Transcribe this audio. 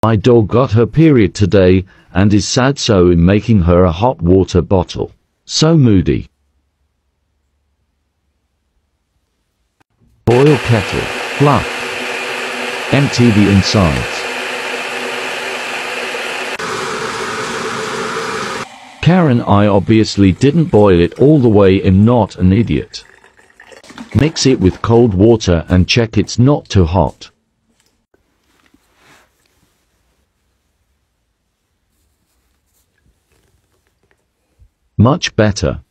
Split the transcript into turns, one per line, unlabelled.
My dog got her period today, and is sad, so I'm making her a hot water bottle. So moody. Boil kettle. Fluff. Empty the insides. Karen, I obviously didn't boil it all the way. I'm not an idiot. Mix it with cold water and check it's not too hot. Much better.